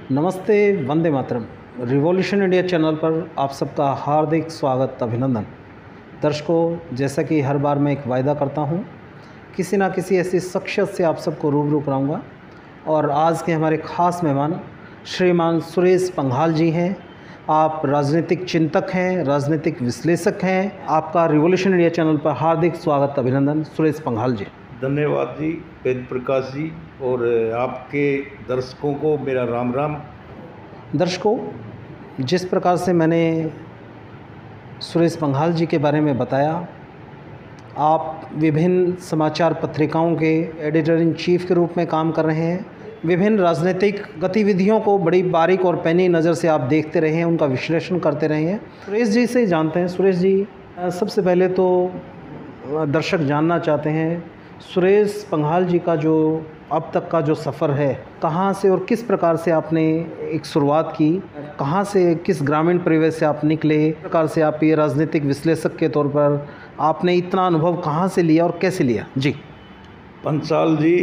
नमस्ते, वंदे मातरम। रिवॉल्यूशन इंडिया चैनल पर आप सबका हार्दिक स्वागत, अभिनंदन। दर्शकों, जैसा कि हर बार मैं एक वायदा करता हूं, किसी ना किसी ऐसी शख्सियत से आप सबको रूबरू कराऊंगा। और आज के हमारे ख़ास मेहमान श्रीमान सुरेश पंघाल जी हैं। आप राजनीतिक चिंतक हैं, राजनीतिक विश्लेषक हैं। आपका रिवॉल्यूशन इंडिया चैनल पर हार्दिक स्वागत, अभिनंदन, सुरेश पंघाल जी। धन्यवाद जी वेद प्रकाश जी, और आपके दर्शकों को मेरा राम राम। दर्शकों, जिस प्रकार से मैंने सुरेश पंघाल जी के बारे में बताया, आप विभिन्न समाचार पत्रिकाओं के एडिटर इन चीफ के रूप में काम कर रहे हैं। विभिन्न राजनीतिक गतिविधियों को बड़ी बारीक और पैनी नज़र से आप देखते रहे हैं, उनका विश्लेषण करते रहे हैं। सुरेश जी से जानते हैं। सुरेश जी, सबसे पहले तो दर्शक जानना चाहते हैं, सुरेश पंघाल जी का जो अब तक का जो सफ़र है, कहाँ से और किस प्रकार से आपने एक शुरुआत की, कहाँ से, किस ग्रामीण परिवेश से आप निकले, किस प्रकार से आप ये राजनीतिक विश्लेषक के तौर पर आपने इतना अनुभव कहाँ से लिया और कैसे लिया? जी। पंचाल जी,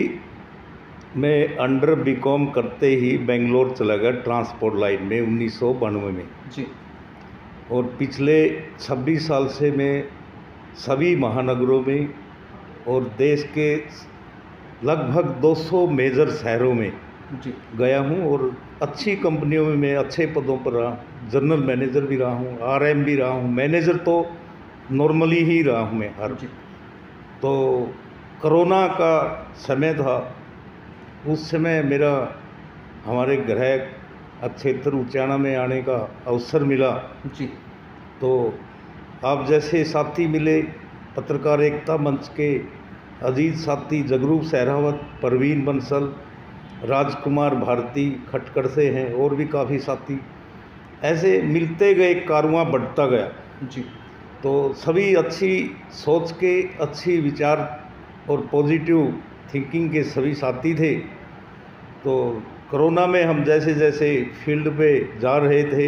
मैं अंडर बीकॉम करते ही बेंगलोर चला गया ट्रांसपोर्ट लाइन में 1992 में जी। और पिछले 26 साल से मैं सभी महानगरों में और देश के लगभग 200 मेजर शहरों में जी गया हूं और अच्छी कंपनियों में मैं अच्छे पदों पर रहा। जनरल मैनेजर भी रहा हूं, आरएम भी रहा हूं, मैनेजर तो नॉर्मली ही रहा हूं मैं हर। तो कोरोना का समय था, उस समय मेरा हमारे गृह क्षेत्र उचाना में आने का अवसर मिला जी। तो आप जैसे साथी मिले, पत्रकार एकता मंच के अजीत साथी, जगरूप सहरावत, परवीन बंसल, राजकुमार भारती खटकर से हैं और भी काफ़ी साथी। ऐसे मिलते गए, कारवां बढ़ता गया जी। तो सभी अच्छी सोच के, अच्छी विचार और पॉजिटिव थिंकिंग के सभी साथी थे। तो कोरोना में हम जैसे जैसे फील्ड पे जा रहे थे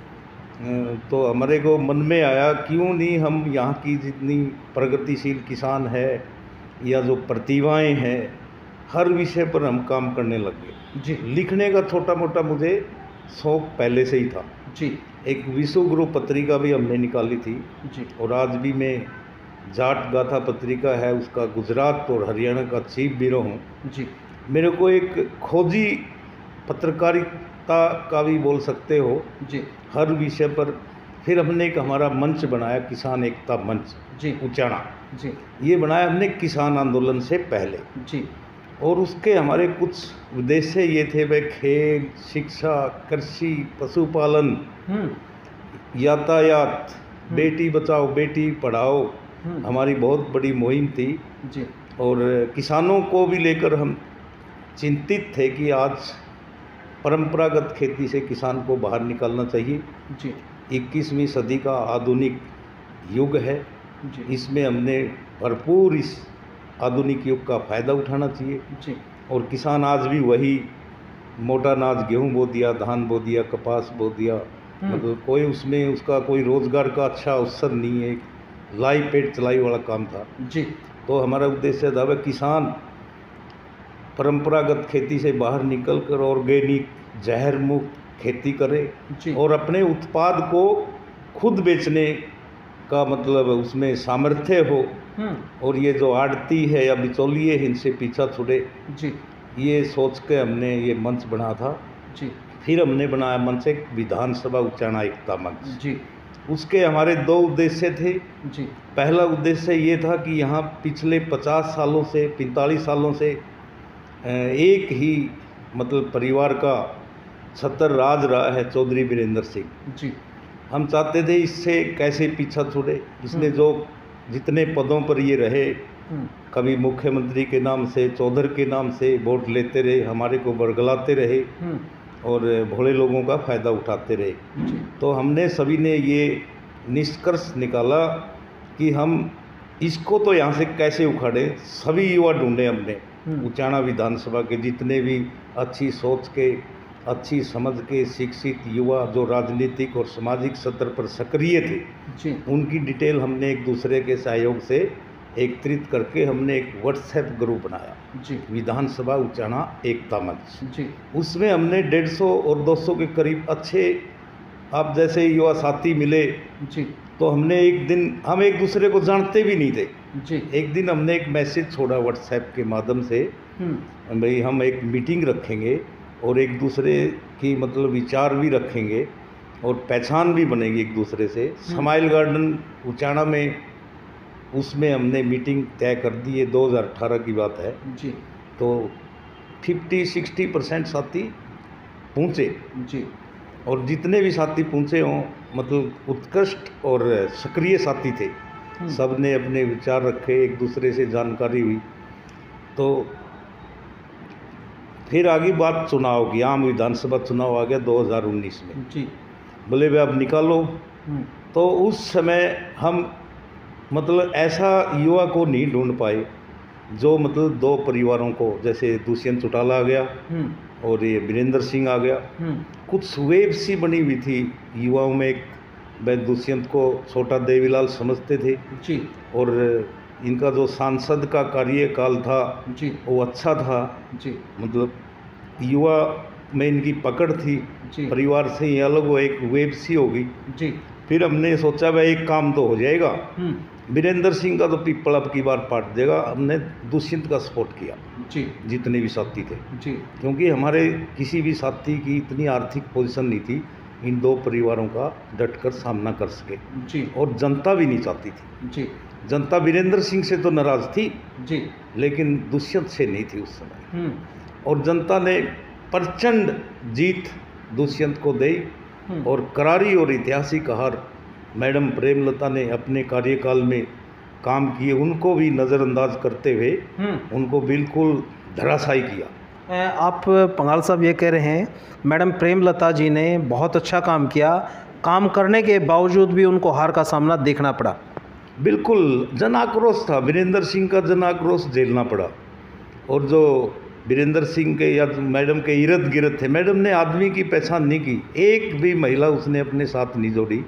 तो हमारे को मन में आया, क्यों नहीं हम यहाँ की जितनी प्रगतिशील किसान है या जो प्रतिभाएं हैं, हर विषय पर हम काम करने लग गए जी। लिखने का छोटा मोटा मुझे शौक पहले से ही था जी। एक विश्व गुरु पत्रिका भी हमने निकाली थी जी। और आज भी मैं जाट गाथा पत्रिका है उसका गुजरात और हरियाणा का चीफ ब्यूरो हूँ जी। मेरे को एक खोजी पत्रकारिता का भी बोल सकते हो जी। हर विषय पर। फिर हमने एक हमारा मंच बनाया, किसान एकता मंच जी। उचाना जी। ये बनाया हमने किसान आंदोलन से पहले जी। और उसके हमारे कुछ उद्देश्य ये थे, वह खेल, शिक्षा, कृषि, पशुपालन, यातायात, बेटी बचाओ बेटी पढ़ाओ हमारी बहुत बड़ी मुहिम थी जी। और किसानों को भी लेकर हम चिंतित थे कि आज परंपरागत खेती से किसान को बाहर निकालना चाहिए जी। 21वीं सदी का आधुनिक युग है जी। इसमें हमने भरपूर इस आधुनिक युग का फ़ायदा उठाना चाहिए जी। और किसान आज भी वही मोटा अनाज, गेहूँ बो दिया, धान बो दिया, कपास बो दिया, मतलब कोई उसमें उसका कोई रोज़गार का अच्छा अवसर नहीं है, लाई पेट चलाई वाला काम था जी। तो हमारा उद्देश्य था वह किसान परंपरागत खेती से बाहर निकल कर ऑर्गेनिक जहर मुक्त खेती करे जी। और अपने उत्पाद को खुद बेचने का मतलब उसमें सामर्थ्य हो और ये जो आड़ती है या बिचौलिए हैं इनसे पीछा छुड़े। जी। ये सोच के हमने ये मंच बना था जी। फिर हमने बनाया मंच एक विधानसभा उचाना एकता मंच जी। उसके हमारे 2 उद्देश्य थे जी। पहला उद्देश्य ये था कि यहाँ पिछले 50 सालों से 45 सालों से एक ही मतलब परिवार का छतर राज रहा है, चौधरी वीरेंद्र सिंह जी। हम चाहते थे इससे कैसे पीछा छूटे। इसने जो जितने पदों पर ये रहे, कभी मुख्यमंत्री के नाम से, चौधर के नाम से वोट लेते रहे, हमारे को बरगलाते रहे और भोले लोगों का फ़ायदा उठाते रहे। तो हमने सभी ने ये निष्कर्ष निकाला कि हम इसको तो यहाँ से कैसे उखाड़ें। सभी युवा ढूंढे हमने उचाना विधानसभा के जितने भी अच्छी सोच के, अच्छी समझ के शिक्षित युवा जो राजनीतिक और सामाजिक स्तर पर सक्रिय थे जी। उनकी डिटेल हमने एक दूसरे के सहयोग से एकत्रित करके हमने एक व्हाट्सएप ग्रुप बनाया जी विधानसभा उचाना एकता मंच। जी उसमें हमने 150 और 200 के करीब अच्छे आप जैसे युवा साथी मिले। जी तो हमने एक दिन, हम एक दूसरे को जानते भी नहीं थे, जी एक दिन हमने एक मैसेज छोड़ा व्हाट्सएप के माध्यम से, भाई हम एक मीटिंग रखेंगे और एक दूसरे की मतलब विचार भी रखेंगे और पहचान भी बनेगी एक दूसरे से। स्माइल गार्डन उचाना में उसमें हमने मीटिंग तय कर दी है, 2018 की बात है जी। तो 50-60% साथी पहुँचे जी और जितने भी साथी पहुँचे हों मतलब उत्कृष्ट और सक्रिय साथी थे। सब ने अपने विचार रखे, एक दूसरे से जानकारी हुई। तो फिर आगे बात चुनाव की, आम विधानसभा चुनाव आ गया 2019 में जी। बोले भाई अब निकालो। तो उस समय हम मतलब ऐसा युवा को नहीं ढूंढ पाए जो मतलब दो परिवारों को, जैसे दुष्यंत चौटाला आ गया और ये वीरेंद्र सिंह आ गया। कुछ वेब सी बनी हुई थी युवाओं में, एक भाई दुष्यंत को छोटा देवीलाल समझते थे जी और इनका जो सांसद का कार्यकाल था जी वो अच्छा था जी। मतलब युवा में इनकी पकड़ थी जी परिवार से ही अलग वो एक वेब सी होगी जी। फिर हमने सोचा भाई एक काम तो हो जाएगा, वीरेंद्र सिंह का तो पीपल अब की बार पाट देगा। हमने दुष्यंत का सपोर्ट किया जी जितने भी साथी थे जी। क्योंकि हमारे किसी भी साथी की इतनी आर्थिक पोजीशन नहीं थी इन दो परिवारों का डटकर सामना कर सके जी और जनता भी नहीं चाहती थी। जी जनता वीरेंद्र सिंह से तो नाराज थी जी लेकिन दुष्यंत से नहीं थी उस समय और जनता ने प्रचंड जीत दुष्यंत को दी और करारी और ऐतिहासिक हार मैडम प्रेमलता ने अपने कार्यकाल में काम किए, उनको भी नज़रअंदाज करते हुए उनको बिल्कुल धराशायी किया। आप पंघाल साहब ये कह रहे हैं मैडम प्रेमलता जी ने बहुत अच्छा काम किया, काम करने के बावजूद भी उनको हार का सामना देखना पड़ा। बिल्कुल जन आक्रोश था, वीरेंद्र सिंह का जन आक्रोश झेलना पड़ा और जो वीरेंद्र सिंह के या मैडम के इर्द गिर्द थे, मैडम ने आदमी की पहचान नहीं की, एक भी महिला उसने अपने साथ नहीं जोड़ी।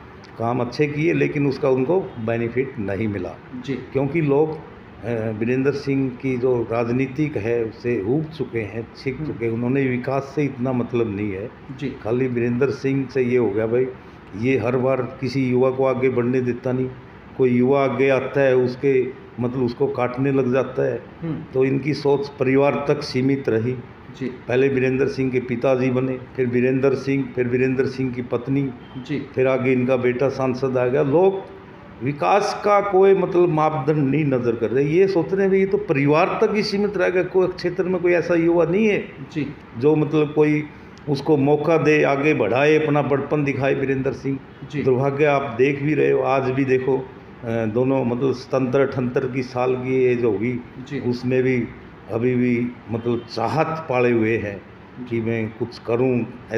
काम अच्छे किए लेकिन उसका उनको बेनिफिट नहीं मिला जी क्योंकि लोग वीरेंद्र सिंह की जो राजनीतिक है उससे ऊब चुके हैं, सीख चुके हैं। उन्होंने विकास से इतना मतलब नहीं है जी। खाली वीरेंद्र सिंह से ये हो गया भाई ये हर बार किसी युवा को आगे बढ़ने देता नहीं, कोई युवा आगे आता है उसके मतलब उसको काटने लग जाता है। तो इनकी सोच परिवार तक सीमित रही जी। पहले वीरेंद्र सिंह के पिताजी बने, फिर वीरेंद्र सिंह की पत्नी जी। फिर आगे इनका बेटा सांसद आ गया। लोग विकास का कोई मतलब मापदंड नहीं नज़र कर रहे, ये सोच रहे हैं ये तो परिवार तक ही सीमित रह गया, कोई क्षेत्र में कोई ऐसा युवा नहीं है जी जो मतलब कोई उसको मौका दे, आगे बढ़ाए, अपना बड़पन दिखाए। वीरेंद्र सिंह दुर्भाग्य आप देख भी रहे हो, आज भी देखो दोनों मतलब 17-18 की साल की एज होगी, उसमें भी अभी भी मतलब चाहत पाले हुए हैं कि मैं कुछ करूं।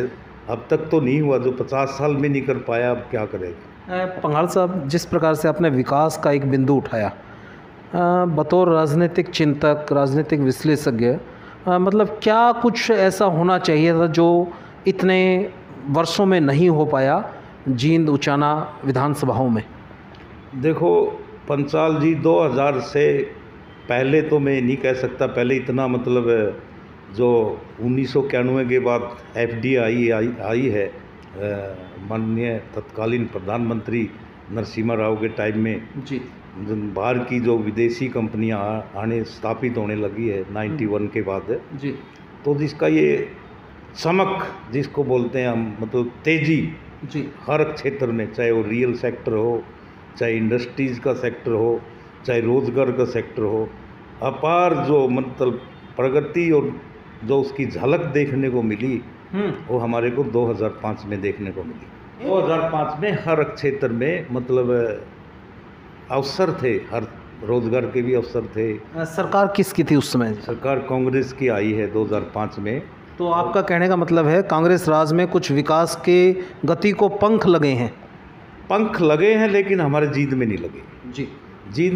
अब तक तो नहीं हुआ, जो 50 साल में नहीं कर पाया अब क्या करेगा। पंघाल साहब जिस प्रकार से आपने विकास का एक बिंदु उठाया बतौर राजनीतिक चिंतक, राजनीतिक विश्लेषज्ञ, मतलब क्या कुछ ऐसा होना चाहिए था जो इतने वर्षों में नहीं हो पाया जींद उचाना विधानसभाओं में? देखो पंचाल जी 2000 से पहले तो मैं नहीं कह सकता, पहले इतना मतलब जो 1991 के बाद FDI आई है माननीय तत्कालीन प्रधानमंत्री नरसिम्हा राव के टाइम में जी, बाहर की जो विदेशी कंपनियां आने स्थापित होने लगी है 91 के बाद जी, तो जिसका ये चमक जिसको बोलते हैं हम मतलब तेजी जी हर क्षेत्र में, चाहे वो रियल सेक्टर हो, चाहे इंडस्ट्रीज़ का सेक्टर हो, चाहे रोज़गार का सेक्टर हो, अपार जो मतलब प्रगति और जो उसकी झलक देखने को मिली वो हमारे को 2005 में देखने को मिली। 2005 में हर क्षेत्र में मतलब अवसर थे, हर रोज़गार के भी अवसर थे। सरकार किसकी थी उस समय? सरकार कांग्रेस की आई है 2005 में। तो आपका कहने का मतलब है कांग्रेस राज में कुछ विकास के गति को पंख लगे हैं? पंख लगे हैं लेकिन हमारे जींद में नहीं लगे जी। जींद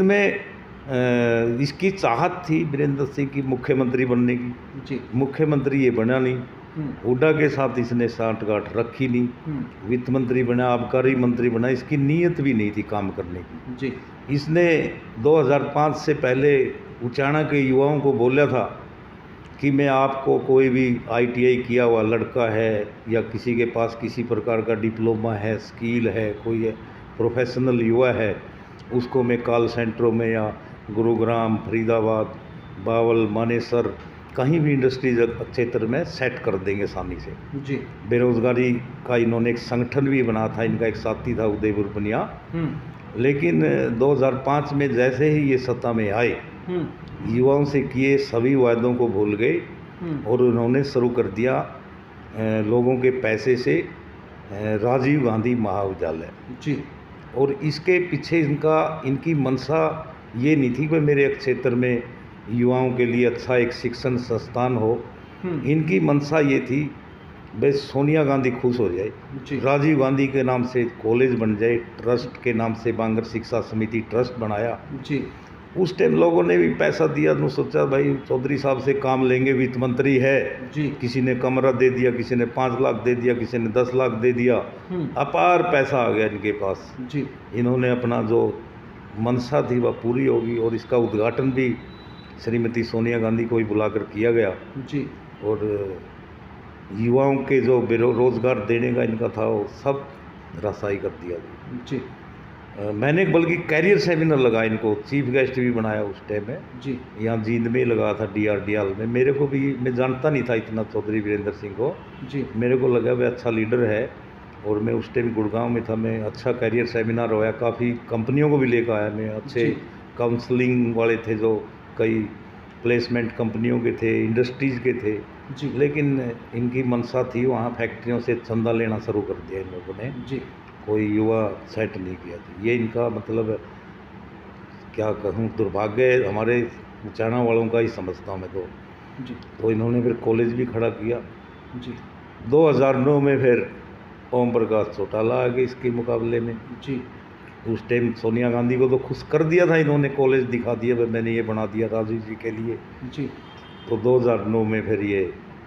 में इसकी चाहत थी वीरेंद्र सिंह की मुख्यमंत्री बनने की जी, मुख्यमंत्री ये बना नहीं। हुड्डा के साथ इसने सांठगांठ रखी नहीं। वित्त मंत्री बना, आबकारी मंत्री बना, इसकी नीयत भी नहीं थी काम करने की जी। इसने 2005 से पहले उचाना के युवाओं को बोला था कि मैं आपको कोई भी ITI किया हुआ लड़का है या किसी के पास किसी प्रकार का डिप्लोमा है, स्किल है, कोई है, प्रोफेशनल युवा है, उसको मैं कॉल सेंटरों में या गुरुग्राम, फरीदाबाद, बावल, मानेसर कहीं भी इंडस्ट्रीज क्षेत्र में सेट कर देंगे आसानी से जी। बेरोजगारी का इन्होंने एक संगठन भी बना था, इनका एक साथी था उदयपुर बनिया। लेकिन 2005 में जैसे ही ये सत्ता में आए, युवाओं से किए सभी वायदों को भूल गए और उन्होंने शुरू कर दिया लोगों के पैसे से राजीव गांधी महाविद्यालय जी। और इसके पीछे इनकी मंशा ये नहीं थी कि मेरे क्षेत्र में युवाओं के लिए अच्छा एक शिक्षण संस्थान हो। इनकी मंशा ये थी बस सोनिया गांधी खुश हो जाए, राजीव गांधी के नाम से कॉलेज बन जाए, ट्रस्ट के नाम से बांगर शिक्षा समिति ट्रस्ट बनाया जी। उस टाइम लोगों ने भी पैसा दिया तो सोचा भाई चौधरी साहब से काम लेंगे, वित्त मंत्री है जी। किसी ने कमरा दे दिया, किसी ने 5 लाख दे दिया, किसी ने 10 लाख दे दिया, अपार पैसा आ गया इनके पास जी। इन्होंने अपना जो मंशा थी वह पूरी होगी और इसका उद्घाटन भी श्रीमती सोनिया गांधी को ही बुलाकर किया गया जी। और युवाओं के जो रोजगार देने का इनका था वो सब रसाई कर दिया जी। मैंने बल्कि कैरियर सेमिनार लगा, इनको चीफ गेस्ट भी बनाया उस टाइम में जी। यहाँ जींद में लगा था DRDL में। मेरे को भी, मैं जानता नहीं था इतना चौधरी वीरेंद्र सिंह को जी। मेरे को लगा वह अच्छा लीडर है और मैं उस टाइम गुड़गांव में था, मैं अच्छा कैरियर सेमिनार होया, काफ़ी कंपनियों को भी लेकर आया मैं, अच्छे काउंसलिंग वाले थे जो कई प्लेसमेंट कंपनियों के थे, इंडस्ट्रीज़ के थे जी। लेकिन इनकी मंशा थी वहाँ फैक्ट्रियों से चंदा लेना शुरू कर दिया इन लोगों ने जी। कोई युवा सेट नहीं किया था। ये इनका मतलब क्या कहूँ, दुर्भाग्य है हमारे उचाना वालों का ही समझता हूँ मैं जी। तो इन्होंने फिर कॉलेज भी खड़ा किया जी। 2009 में फिर ओम प्रकाश चौटाला आ गए इसके मुकाबले में जी। उस टाइम सोनिया गांधी को तो खुश कर दिया था इन्होंने, कॉलेज दिखा दिया भाई मैंने ये बना दिया राजीव जी के लिए जी। तो 2009 में फिर ये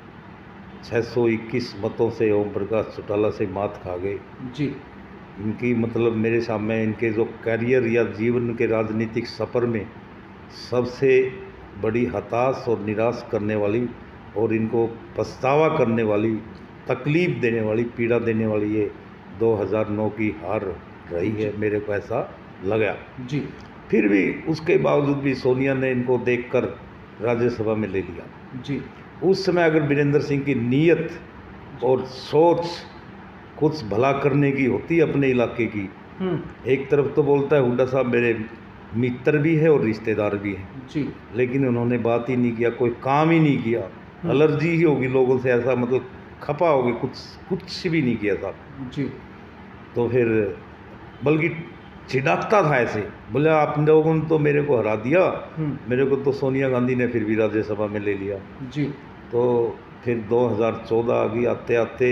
621 मतों से ओम प्रकाश चौटाला से मात खा गए जी। इनकी मतलब मेरे सामने इनके जो करियर या जीवन के राजनीतिक सफ़र में सबसे बड़ी हताश और निराश करने वाली और इनको पछतावा करने वाली, तकलीफ़ देने वाली, पीड़ा देने वाली ये 2009 की हार रही है, मेरे को ऐसा लगा जी। फिर भी उसके बावजूद भी सोनिया ने इनको देखकर राज्यसभा में ले लिया जी। उस समय अगर वीरेंद्र सिंह की नीयत और सोच कुछ भला करने की होती अपने इलाके की, एक तरफ तो बोलता है हुड्डा साहब मेरे मित्र भी है और रिश्तेदार भी हैं जी। लेकिन उन्होंने बात ही नहीं किया, कोई काम ही नहीं किया, एलर्जी ही होगी लोगों से, ऐसा मतलब खपा होगी, कुछ भी नहीं किया था जी। तो फिर बल्कि छिड़कता था ऐसे, बोले आप लोगों ने तो मेरे को हरा दिया, मेरे को तो सोनिया गांधी ने फिर भी राज्यसभा में ले लिया जी। तो फिर 2014 आ गई, आते आते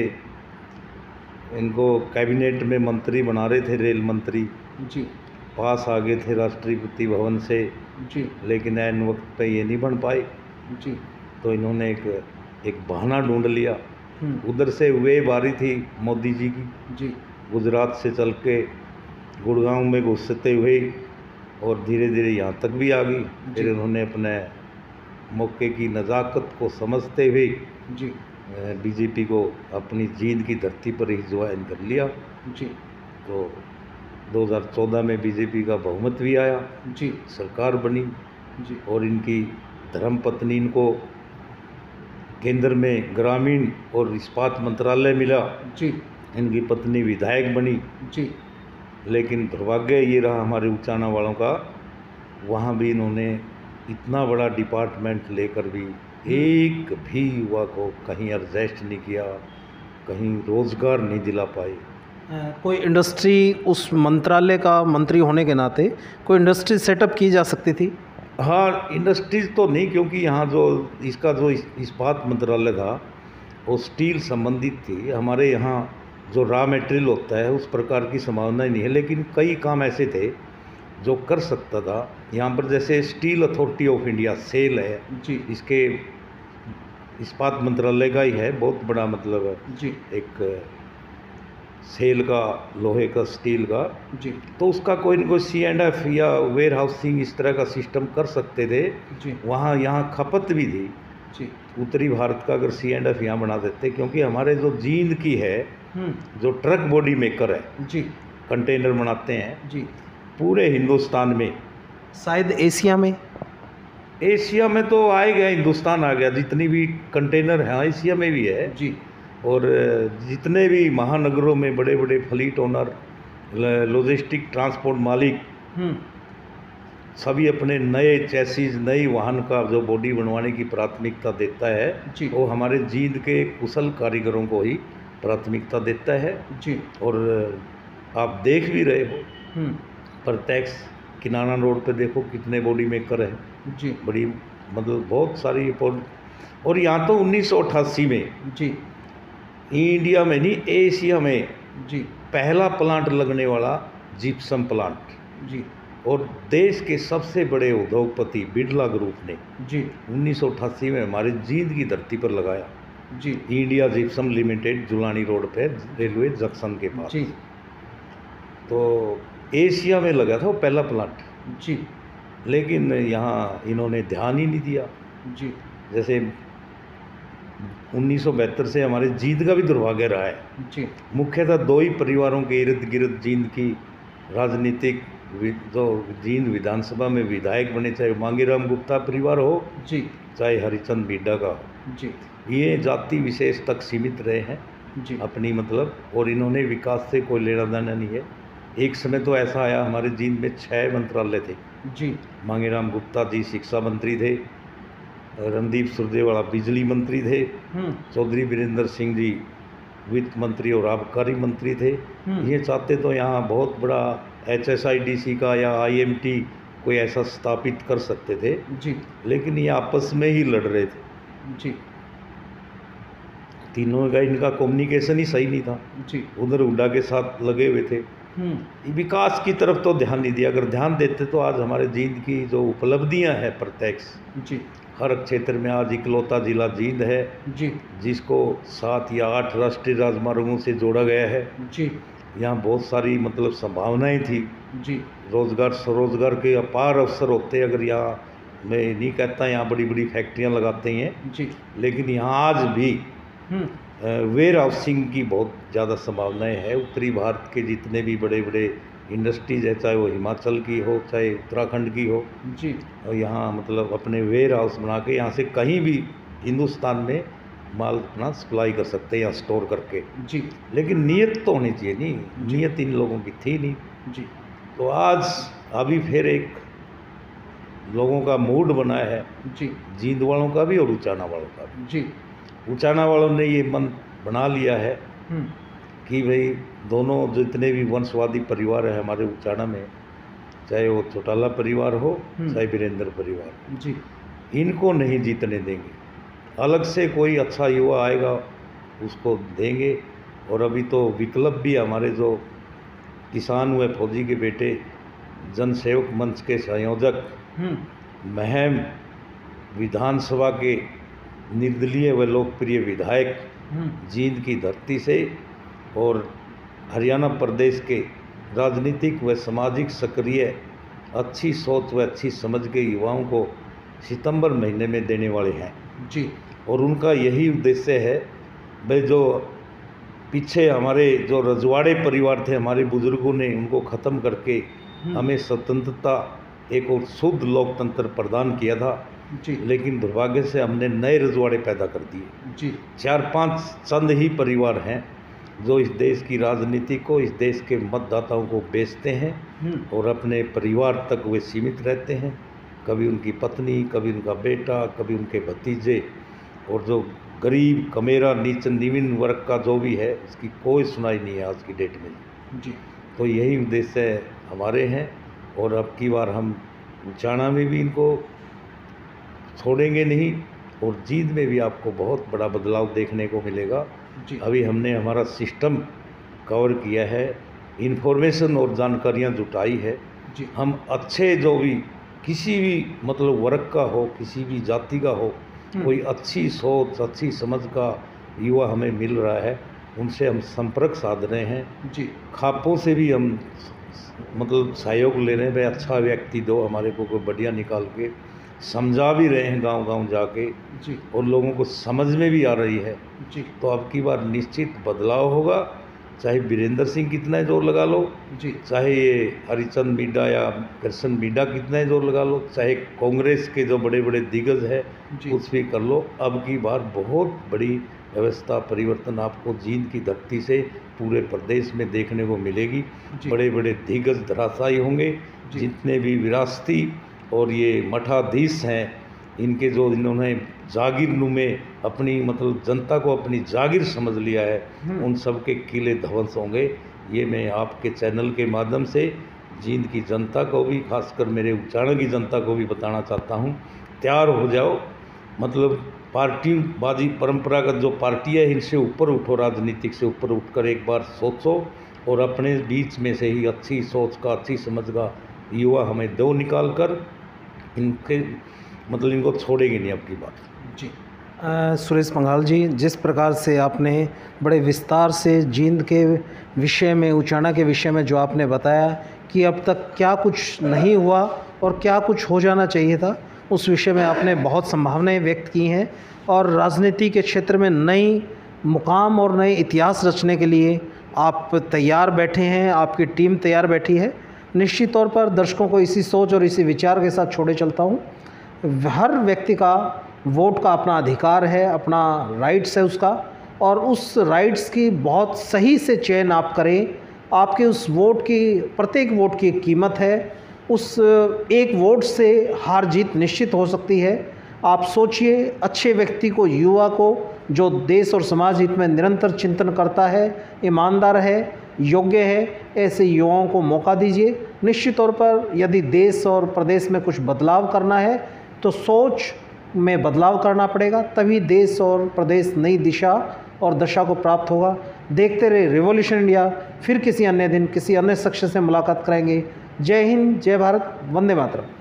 इनको कैबिनेट में मंत्री बना रहे थे, रेल मंत्री जी। पास आ गए थे राष्ट्रपति भवन से जी। लेकिन ऐन वक्त पे ये नहीं बन पाए जी। तो इन्होंने एक बहाना ढूंढ लिया। उधर से वेव आ रही थी मोदी जी की जी। गुजरात से चल के गुड़गांव में घुसते हुए और धीरे धीरे यहाँ तक भी आ गई। फिर इन्होंने अपने मौके की नज़ाकत को समझते हुए जी। बीजेपी को अपनी जींद की धरती पर ही ज्वाइन कर लिया जी। तो 2014 में बीजेपी का बहुमत भी आया जी। सरकार बनी जी। और इनकी धर्मपत्नी इनको केंद्र में ग्रामीण और इस्पात मंत्रालय मिला जी। इनकी पत्नी विधायक बनी जी। लेकिन दुर्भाग्य ये रहा हमारे उचाना वालों का, वहाँ भी इन्होंने इतना बड़ा डिपार्टमेंट लेकर भी एक भी युवा को कहीं एडजस्ट नहीं किया, कहीं रोज़गार नहीं दिला पाए। कोई इंडस्ट्री उस मंत्रालय का मंत्री होने के नाते कोई इंडस्ट्री सेटअप की जा सकती थी? हाँ, इंडस्ट्रीज तो नहीं क्योंकि यहाँ जो इसका जो इस्पात मंत्रालय था वो स्टील संबंधित थी। हमारे यहाँ जो रॉ मटेरियल होता है उस प्रकार की संभावना ही नहीं है, लेकिन कई काम ऐसे थे जो कर सकता था। यहाँ पर जैसे steel authority of India SAIL है जी। इसके इस्पात मंत्रालय का ही है, बहुत बड़ा मतलब जी एक सेल का, लोहे का, स्टील का। जी तो उसका कोई न कोई C&F या वेयर हाउसिंग इस तरह का सिस्टम कर सकते थे। जी वहाँ यहाँ खपत भी थी। जी उत्तरी भारत का अगर C&F यहाँ बना देते, क्योंकि हमारे जो जींद की है, हम्म, जो ट्रक बॉडी मेकर है, जी कंटेनर बनाते हैं जी पूरे हिंदुस्तान में, शायद एशिया में। एशिया में तो आ ही गया, हिंदुस्तान आ गया, जितनी भी कंटेनर हैं एशिया में भी है। जी और जितने भी महानगरों में बड़े बड़े फ्लीट ओनर, लॉजिस्टिक ट्रांसपोर्ट मालिक, हम्म, सभी अपने नए चैसिस, नई वाहन का जो बॉडी बनवाने की प्राथमिकता देता है, जी वो हमारे जींद के कुशल कारीगरों को ही प्राथमिकता देता है। जी और आप देख भी रहे हो, हम्म, प्रत्यक्ष किनारा रोड पे देखो कितने बॉडी मेकर हैं, जी बड़ी मतलब बहुत सारी। और यहाँ तो 1988 में जी इंडिया में नहीं, एशिया में जी पहला प्लांट लगने वाला जिप्सम प्लांट, जी और देश के सबसे बड़े उद्योगपति बिरला ग्रुप ने जी 1988 में हमारे जींद की धरती पर लगाया। जी India gypsum limited, Julani road पे, रेलवे जंक्शन के पास। जी तो एशिया में लगा था वो पहला प्लांट, जी लेकिन यहाँ इन्होंने ध्यान ही नहीं दिया। जी जैसे 1972 से हमारे जींद का भी दुर्भाग्य रहा है। जी मुख्यतः दो ही परिवारों के इर्द गिर्द जींद की राजनीतिक जो जींद विधानसभा में विधायक बने, चाहे मांगीराम गुप्ता परिवार हो, जी चाहे हरिचंद बिड्डा का हो, जी ये जाति विशेष तक सीमित रहे हैं जी अपनी मतलब, और इन्होंने विकास से कोई लेना देना नहीं है। एक समय तो ऐसा आया हमारे जींद में 6 मंत्रालय थे। जी मांगीराम गुप्ता जी शिक्षा मंत्री थे, रणदीप सुरजेवाला बिजली मंत्री थे, चौधरी वीरेंद्र सिंह जी वित्त मंत्री और आबकारी मंत्री थे। ये चाहते तो यहाँ बहुत बड़ा HSIDC का या IMT कोई ऐसा स्थापित कर सकते थे, जी लेकिन ये आपस में ही लड़ रहे थे। जी तीनों का इनका कम्युनिकेशन ही सही नहीं था, जी उधर हुड्डा के साथ लगे हुए थे। विकास की तरफ तो ध्यान नहीं दिया। अगर ध्यान देते तो आज हमारे जींद की जो उपलब्धियां हैं प्रत्यक्ष, जी हर क्षेत्र में आज इकलौता जिला जींद है जी जिसको 7 या 8 राष्ट्रीय राजमार्गों से जोड़ा गया है। जी यहाँ बहुत सारी मतलब संभावनाएं थी, जी रोजगार स्वरोजगार के अपार अवसर होते। अगर यहाँ, मैं नहीं कहता यहाँ बड़ी बड़ी फैक्ट्रियाँ लगाते हैं, जी लेकिन यहाँ आज भी वेयर हाउसिंग की बहुत ज़्यादा संभावनाएं है। उत्तरी भारत के जितने भी बड़े बड़े इंडस्ट्रीज है, चाहे वो हिमाचल की हो चाहे उत्तराखंड की हो, जी और यहाँ मतलब अपने वेयर हाउस बना के यहाँ से कहीं भी हिंदुस्तान में माल अपना सप्लाई कर सकते हैं या स्टोर करके। जी लेकिन नीयत तो होनी चाहिए, नहीं नीयत इन लोगों की थी नहीं। जी तो आज अभी फिर एक लोगों का मूड बना है, जी जींद वालों का भी और उचाना वालों का भी। जी उचाना वालों ने ये मन बना लिया है कि भाई दोनों जितने भी वंशवादी परिवार है हमारे उचाना में, चाहे वो चौटाला परिवार हो चाहे वीरेंद्र परिवार, जी इनको नहीं जीतने देंगे। अलग से कोई अच्छा युवा आएगा उसको देंगे। और अभी तो विकल्प भी हमारे जो किसान हुए फौजी के बेटे जनसेवक मंच के संयोजक महम विधानसभा के निर्दलीय व लोकप्रिय विधायक जींद की धरती से और हरियाणा प्रदेश के राजनीतिक व सामाजिक सक्रिय अच्छी सोच व अच्छी समझ के युवाओं को सितंबर महीने में देने वाले हैं जी। और उनका यही उद्देश्य है भाई, जो पीछे हमारे जो रजवाड़े परिवार थे, हमारे बुजुर्गों ने उनको ख़त्म करके हमें स्वतंत्रता, एक और शुद्ध लोकतंत्र प्रदान किया था जी। लेकिन दुर्भाग्य से हमने नए रजवाड़े पैदा कर दिए जी। 4-5 चंद ही परिवार हैं जो इस देश की राजनीति को, इस देश के मतदाताओं को बेचते हैं और अपने परिवार तक वे सीमित रहते हैं। कभी उनकी पत्नी, कभी उनका बेटा, कभी उनके भतीजे, और जो गरीब कमेरा नीच निम्न वर्ग का जो भी है उसकी कोई सुनाई नहीं है आज की डेट में जी। तो यही उद्देश्य हमारे हैं और अब की बार हम उचाना में भी इनको छोड़ेंगे नहीं और जींद में भी आपको बहुत बड़ा बदलाव देखने को मिलेगा जी। अभी हमने हमारा सिस्टम कवर किया है, इन्फॉर्मेशन और जानकारियाँ जुटाई है जी। हम अच्छे जो भी किसी भी मतलब वर्ग का हो, किसी भी जाति का हो, कोई अच्छी सोच अच्छी समझ का युवा हमें मिल रहा है, उनसे हम संपर्क साध रहे हैं जी। खापों से भी हम मतलब सहयोग ले रहे हैं, भाई अच्छा व्यक्ति दो हमारे को कोई बढ़िया निकाल के, समझा भी रहे हैं गांव-गांव जाके जी। और लोगों को समझ में भी आ रही है। जी। तो अब की बार निश्चित बदलाव होगा, चाहे वीरेंद्र सिंह कितना ही जोर लगा लो, जी। चाहे ये हरिचंद मिड्डा या कृष्ण मिड्डा कितना ही जोर लगा लो, चाहे कांग्रेस के जो बड़े बड़े दिग्गज है कुछ भी कर लो, अब की बार बहुत बड़ी व्यवस्था परिवर्तन आपको जींद की धरती से पूरे प्रदेश में देखने को मिलेगी। बड़े बड़े दिग्गज धराशायी होंगे, जितने भी विरासती और ये मठाधीश हैं, इनके जो इन्होंने जागीरनुमे अपनी मतलब जनता को अपनी जागीर समझ लिया है, उन सब के किले ध्वंस होंगे। ये मैं आपके चैनल के माध्यम से जींद की जनता को भी, खासकर मेरे उच्चारण की जनता को भी बताना चाहता हूँ, तैयार हो जाओ। मतलब पार्टीबाजी परंपरागत जो पार्टी है इनसे ऊपर उठो, राजनीतिक से ऊपर उठकर एक बार सोचो और अपने बीच में से ही अच्छी सोच का अच्छी समझ का युवा हमें दो निकाल कर इनके मतलब इनको छोड़ेंगे नहीं अब की बात। जी। सुरेश पंघाल जी, जिस प्रकार से आपने बड़े विस्तार से जींद के विषय में, उचाना के विषय में जो आपने बताया कि अब तक क्या कुछ नहीं हुआ और क्या कुछ हो जाना चाहिए था, उस विषय में आपने बहुत संभावनाएं व्यक्त की हैं और राजनीति के क्षेत्र में नई मुकाम और नए इतिहास रचने के लिए आप तैयार बैठे हैं, आपकी टीम तैयार बैठी है। निश्चित तौर पर दर्शकों को इसी सोच और इसी विचार के साथ छोड़े चलता हूँ। हर व्यक्ति का वोट का अपना अधिकार है, अपना राइट्स है उसका, और उस राइट्स की बहुत सही से चयन आप करें। आपके उस वोट की, प्रत्येक वोट की एक कीमत है, उस एक वोट से हार जीत निश्चित हो सकती है। आप सोचिए, अच्छे व्यक्ति को, युवा को, जो देश और समाज हित में निरंतर चिंतन करता है, ईमानदार है, योग्य है, ऐसे युवाओं को मौका दीजिए। निश्चित तौर पर यदि देश और प्रदेश में कुछ बदलाव करना है तो सोच में बदलाव करना पड़ेगा, तभी देश और प्रदेश नई दिशा और दशा को प्राप्त होगा। देखते रहे रिवॉल्यूशन इंडिया। फिर किसी अन्य दिन किसी अन्य शख्स से मुलाकात करेंगे। जय हिंद, जय भारत, वंदे मातरम।